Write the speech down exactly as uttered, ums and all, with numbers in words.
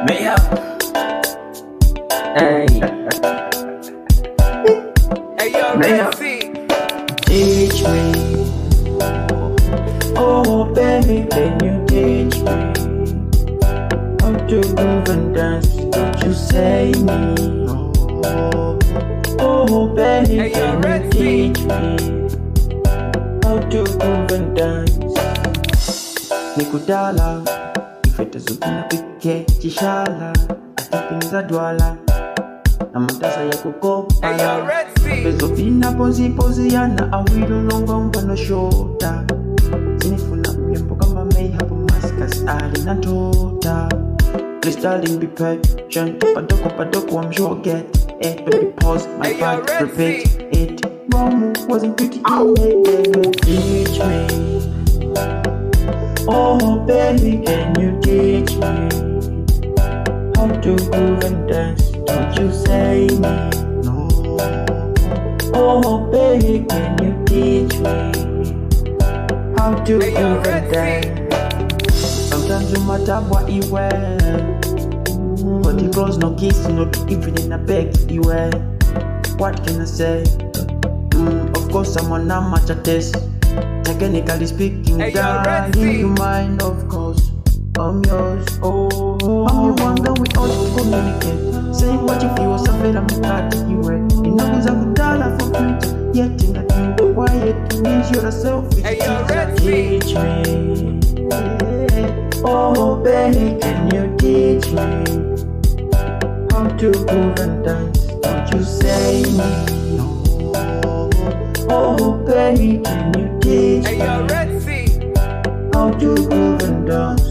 Mayharp. Hey. Hey, yo, Mayharp. Teach me. Oh baby, can you teach me how to groove and dance? Don't you say me. Oh baby, Hey, yo, can you teach me how to groove and dance? Nikudala ifete zukina pike chishala atipinza dwala na matasa ya kukopala pezo vina ponzi ponzi yana awilo longa umbano shota zinifuna myembo kama Mayharp maskas ali na tota. Please darling be patient, padoko padoko I'm sure get it. Baby pause my part, repeat it. Mom wasn't pretty in it. Teach me. Oh baby, can you teach me how to groove and dance? Don't you say me. No. Oh baby, can you teach me how to groove and dance? Sometimes you matter what you wear, but the clothes no kiss, not even in a beg you wear. What can I say? Mm, of course I'm on a match at this. Technically speaking, hey, darling, you mine, of course. I'm yours, oh. I'm the one that we ought to communicate. Saying what you feel, something I'm glad that you were. You know, cause I could die for future. Yet in that you quiet, it means you're a selfish hey, yo, teach me. Oh baby, can you teach me how to groove and dance? Don't you say me. No. Oh baby, can you teach hey, me yo, how to groove and dance?